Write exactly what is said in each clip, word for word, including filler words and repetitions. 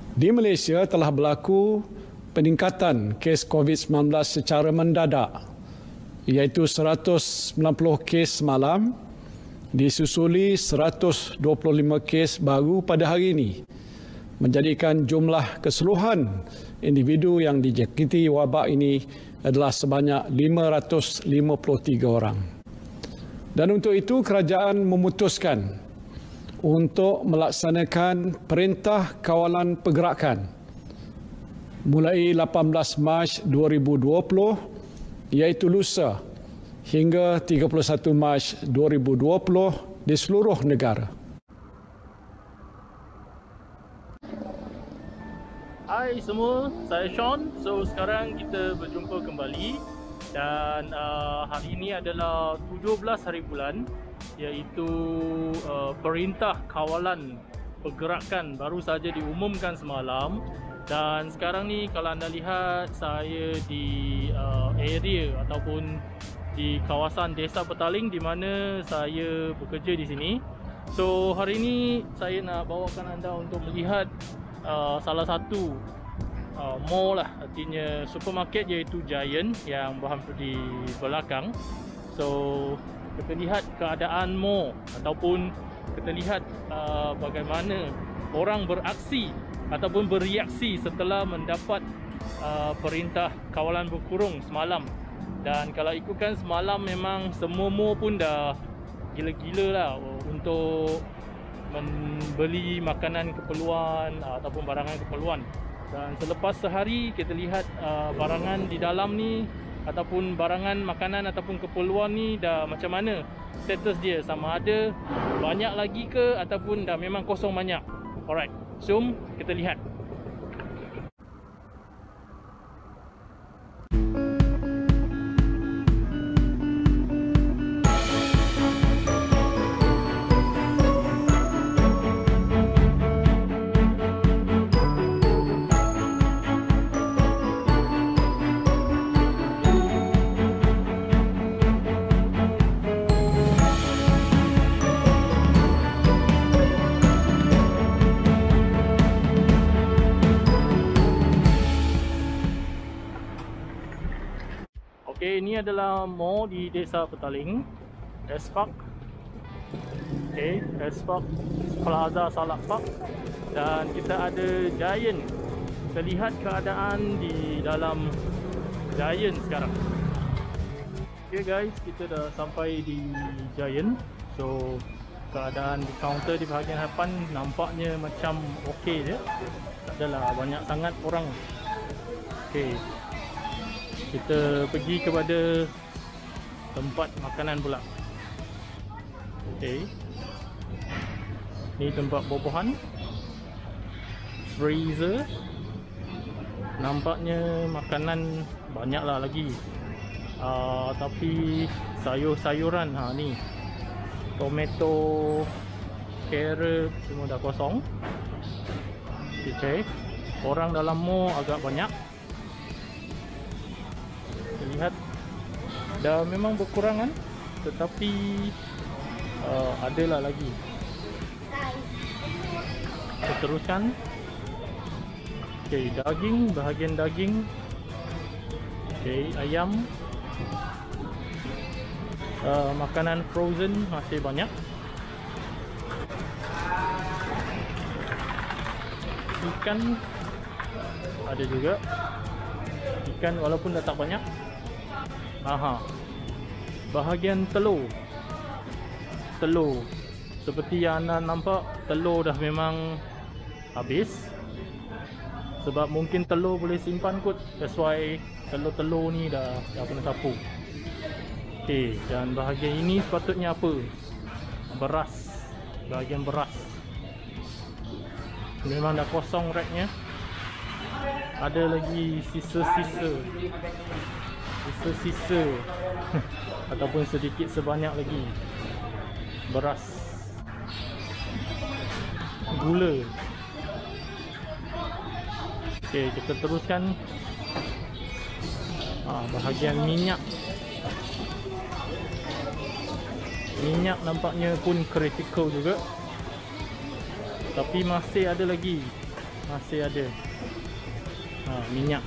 Di Malaysia telah berlaku peningkatan kes COVID sembilan belas secara mendadak, iaitu seratus sembilan puluh kes semalam, disusuli seratus dua puluh lima kes baru pada hari ini, menjadikan jumlah keseluruhan individu yang dijangkiti wabak ini adalah sebanyak lima ratus lima puluh tiga orang. Dan untuk itu, kerajaan memutuskan untuk melaksanakan Perintah Kawalan Pergerakan mulai lapan belas Mac dua ribu dua puluh, iaitu lusa, hingga tiga puluh satu Mac dua ribu dua puluh di seluruh negara. Hai semua, saya Sean. So sekarang kita berjumpa kembali dan uh, hari ini adalah tujuh belas hari bulan, iaitu uh, Perintah Kawalan Pergerakan baru saja diumumkan semalam. Dan sekarang ni kalau anda lihat, saya di uh, area ataupun di kawasan Desa Petaling di mana saya bekerja di sini. So hari ini saya nak bawakan anda untuk melihat uh, salah satu uh, mall lah, artinya supermarket, iaitu Giant yang berada di belakang. So kita lihat keadaan mall ataupun kita lihat uh, bagaimana orang beraksi ataupun bereaksi setelah mendapat uh, perintah kawalan berkurung semalam. Dan kalau ikutkan semalam, memang semua mall pun dah gila-gila lah untuk membeli makanan keperluan uh, ataupun barangan keperluan. Dan selepas sehari kita lihat uh, barangan di dalam ni ataupun barangan makanan ataupun keperluan ni dah macam mana status dia, sama ada banyak lagi ke ataupun dah memang kosong banyak. Alright, jom kita lihat. Okay, ini adalah mall di Desa Petaling, S-Park. Okay, S-Park Plaza Salak Park. Dan kita ada Giant. Kita lihat keadaan di dalam Giant sekarang. Okay guys, kita dah sampai di Giant. So keadaan di kaunter di bahagian hadapan nampaknya macam okey je. Tak adalah banyak sangat orang. Okay, kita pergi kepada tempat makanan pula. Okay, ni tempat buah-buahan, freezer. Nampaknya makanan banyaklah lagi, uh, tapi sayur-sayuran, ha ni tomato, carrot semua dah kosong. Okay, orang dalam mall agak banyak. Lihat dah memang berkurangan, tetapi uh, adalah lagi. Kita teruskan. Okay, daging, bahagian daging. Okay, ayam, uh, makanan frozen masih banyak. Ikan ada juga. Ikan walaupun dah tak banyak. Aha. Bahagian telur. Telur. Seperti yang anda nampak, telur dah memang habis. Sebab mungkin telur boleh simpan kot. That's why telur-telur ni dah, dah kena sapu. Okay, dan bahagian ini sepatutnya apa? Beras. Bahagian beras. Memang dah kosong racknya. Ada lagi sisa-sisa. Sisa-sisa ataupun sedikit sebanyak lagi beras, gula. Okey, kita teruskan. Ah, bahagian minyak. Minyak nampaknya pun kritikal juga, tapi masih ada lagi masih ada ha, minyak.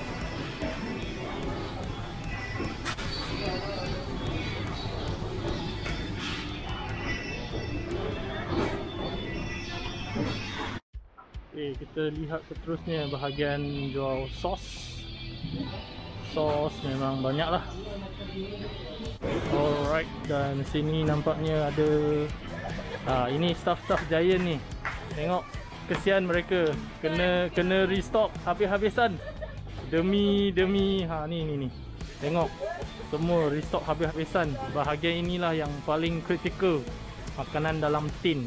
Okay, kita lihat seterusnya bahagian jual sos. Sos memang banyak lah. Alright, dan sini nampaknya ada ha, ini staff-staff Giant ni. Tengok, kesian mereka kena kena restock habis-habisan demi demi ha ni ni ni. Tengok, semua restock habis-habisan. Bahagian inilah yang paling kritikal, makanan dalam tin.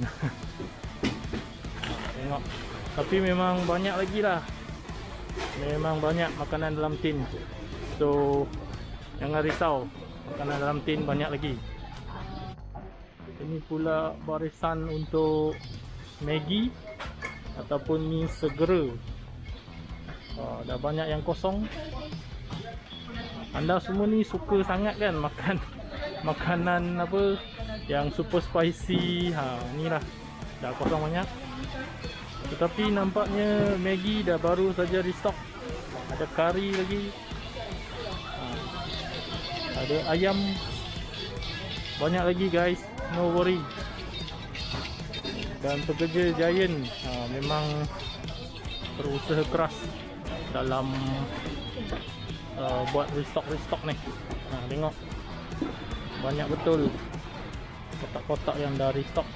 Tengok, tapi memang banyak lagi lah. Memang banyak makanan dalam tin. So jangan risau, makanan dalam tin banyak lagi. Ini pula barisan untuk Maggi ataupun mie segera. Oh, dah banyak yang kosong. Anda semua ni suka sangat kan makan makanan apa yang super spicy. Ha, ni lah dah kosong banyak. Tetapi nampaknya Maggi dah baru saja restock. Ada kari lagi. Ha, ada ayam. Banyak lagi guys, no worry. Dan pekerja Giant ha, memang berusaha keras dalam uh, buat restock-restock ni. Ha, tengok, banyak betul kotak-kotak yang dah restock.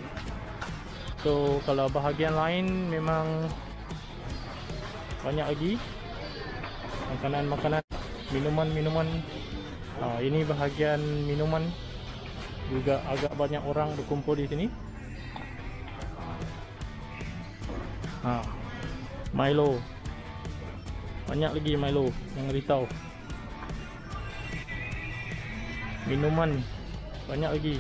So kalau bahagian lain memang banyak lagi makanan-makanan, minuman-minuman. Ha, ini bahagian minuman juga agak banyak orang berkumpul di sini. Ha, Milo, banyak lagi Milo, jangan risau. Minuman banyak lagi.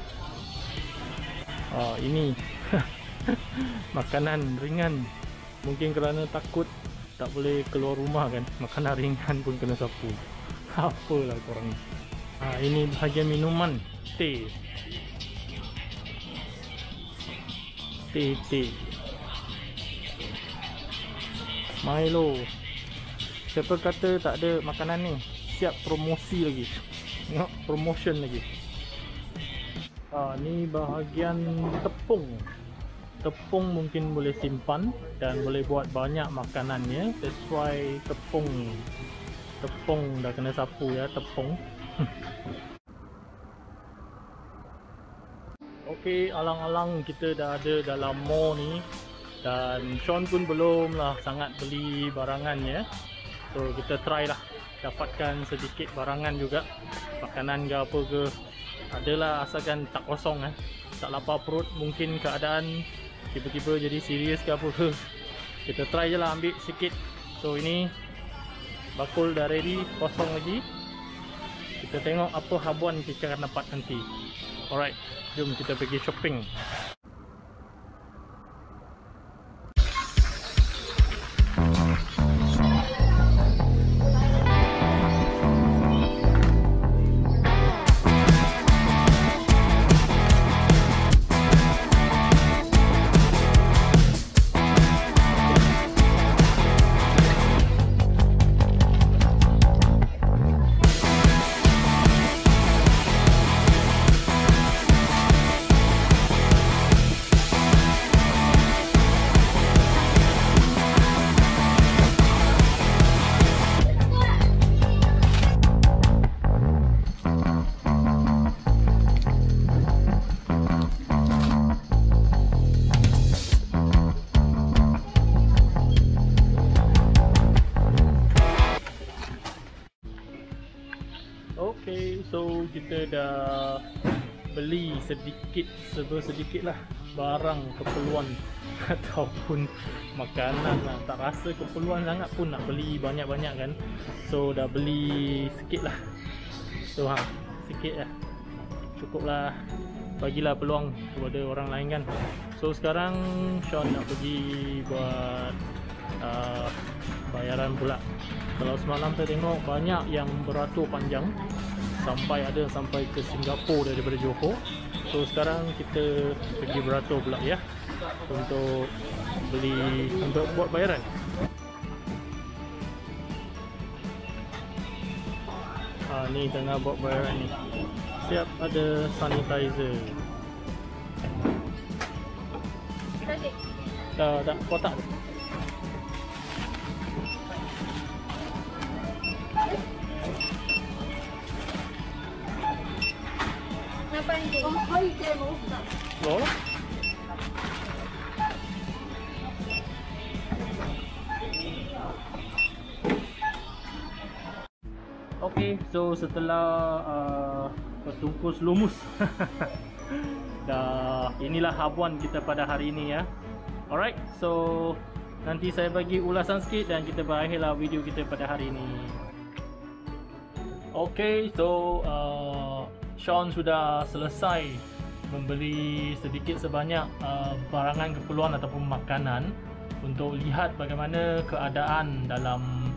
Ha, ini makanan ringan. Mungkin kerana takut tak boleh keluar rumah kan, makanan ringan pun kena sapu. Apalah korang ni. Ha, ini bahagian minuman, teh. Teh, teh. Milo. Siapa kata tak ada makanan ni? Siap promosi lagi. Tengok, promotion lagi. Ha, ni bahagian tepung. Tepung mungkin boleh simpan dan boleh buat banyak makanannya. That's why tepung ni. Tepung dah kena sapu ya, tepung. Okey, alang-alang kita dah ada dalam mall ni. Dan Sean pun belum lah sangat beli barangan ya. So kita try lah dapatkan sedikit barangan juga. Makanan ke apa ke, adalah asalkan tak kosong eh. Tak lapar perut, mungkin keadaan tiba-tiba jadi serius ke apa ke. Kita try je lah ambil sikit. So ini bakul dah ready, kosong lagi. Kita tengok apa habuan kita akan dapat nanti. Alright, jom kita pergi shopping. Okay, so kita dah beli sedikit sedikit lah barang keperluan ataupun makanan lah. Tak rasa keperluan sangat pun nak beli banyak-banyak kan. So dah beli sikit lah. So ha, sikit lah, cukup lah. Bagilah peluang kepada orang lain kan. So sekarang Sean nak pergi buat uh, bayaran pula. Kalau semalam saya tengok banyak yang beratur panjang, sampai ada sampai ke Singapura daripada Johor. So sekarang kita pergi beratur pula ya, untuk beli untuk buat bayaran. Ha, ni tengah buat bayaran ni. Siap ada sanitizer. Dah, dah kotak. Oh. Okay, so setelah uh, bertungkus lumus dah, inilah habuan kita pada hari ini ya. Alright, so nanti saya bagi ulasan sikit dan kita berakhirlah video kita pada hari ini. Okay, so uh, Sean sudah selesai membeli sedikit sebanyak uh, barangan keperluan ataupun makanan untuk lihat bagaimana keadaan dalam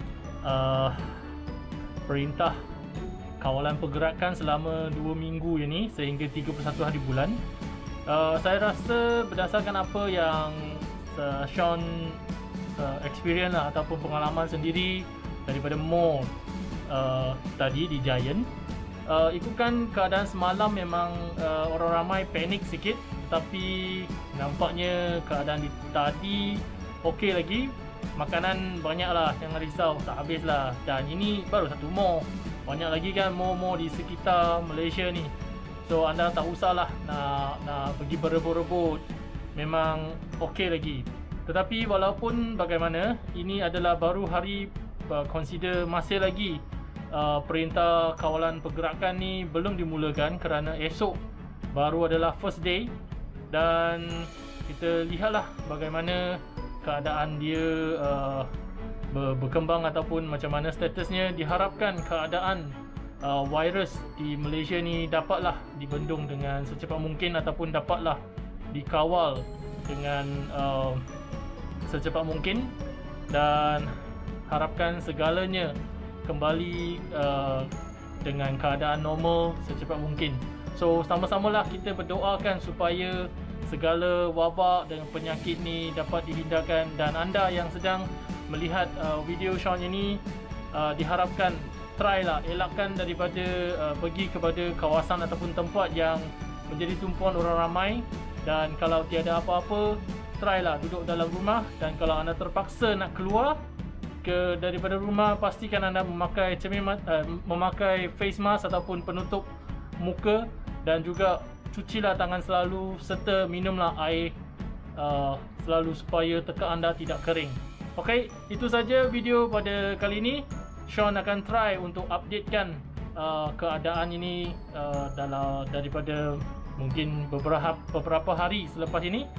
uh, perintah kawalan pergerakan selama dua minggu ini sehingga tiga puluh satu hari bulan. Uh, saya rasa berdasarkan apa yang uh, Sean uh, experience lah, ataupun pengalaman sendiri daripada mall uh, tadi di Giant, uh, ikutkan keadaan semalam memang uh, orang ramai panik sikit, tapi nampaknya keadaan di, tadi okey lagi. Makanan banyak lah, jangan risau, tak habis lah. Dan ini baru satu mall, banyak lagi kan mall-mall di sekitar Malaysia ni. So anda tak usahlah nak, nak pergi berebut-rebut, memang okey lagi. Tetapi walaupun bagaimana, ini adalah baru hari, uh, consider masih lagi uh, perintah kawalan pergerakan ni belum dimulakan kerana esok baru adalah first day. Dan kita lihatlah bagaimana keadaan dia uh, ber berkembang ataupun macam mana statusnya. Diharapkan keadaan uh, virus di Malaysia ni dapatlah dibendung dengan secepat mungkin ataupun dapatlah dikawal dengan uh, secepat mungkin, dan harapkan segalanya kembali uh, dengan keadaan normal secepat mungkin. So sama-samalah kita berdoakan supaya segala wabak dan penyakit ni dapat dihindarkan. Dan anda yang sedang melihat uh, video Sean ini, uh, diharapkan try lah, elakkan daripada uh, pergi kepada kawasan ataupun tempat yang menjadi tumpuan orang ramai. Dan kalau tiada apa-apa, try lah duduk dalam rumah. Dan kalau anda terpaksa nak keluar ke daripada rumah, pastikan anda memakai cermin, uh, memakai face mask ataupun penutup muka, dan juga cucilah tangan selalu serta minumlah air uh, selalu supaya tekak anda tidak kering. Okey, itu saja video pada kali ini. Sean akan try untuk updatekan uh, keadaan ini uh, dalam daripada mungkin beberapa beberapa hari selepas ini.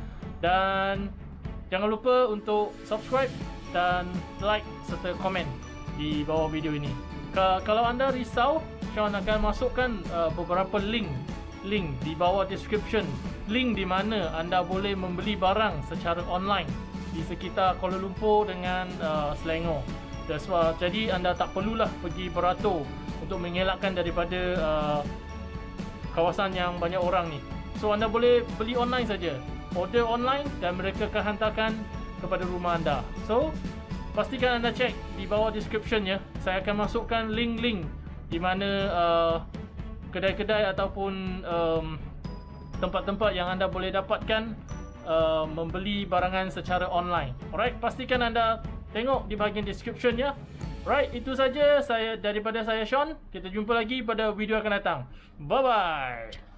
Dan jangan lupa untuk subscribe dan like serta komen di bawah video ini. Kalau anda risau, Sean akan masukkan uh, beberapa link link di bawah description, link di mana anda boleh membeli barang secara online di sekitar Kuala Lumpur dengan uh, Selangor. Jadi anda tak perlulah pergi beratur untuk mengelakkan daripada uh, kawasan yang banyak orang ni. So anda boleh beli online saja, order online, dan mereka akan hantarkan kepada rumah anda. So pastikan anda cek di bawah description ya. Saya akan masukkan link-link di mana uh, kedai-kedai ataupun um, tempat-tempat yang anda boleh dapatkan uh, membeli barangan secara online. Alright, pastikan anda tengok di bahagian description ya. Alright, itu saja saya daripada saya Sean. Kita jumpa lagi pada video akan datang. Bye bye.